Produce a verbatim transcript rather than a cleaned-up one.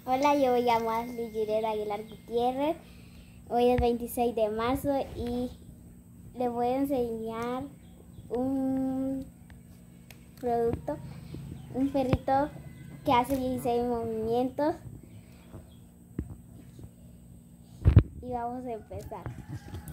Hola, yo me llamo Ashley Jirel Aguilar Gutiérrez. Hoy es veintiséis de marzo y les voy a enseñar un producto, un perrito que hace dieciséis movimientos. Y vamos a empezar.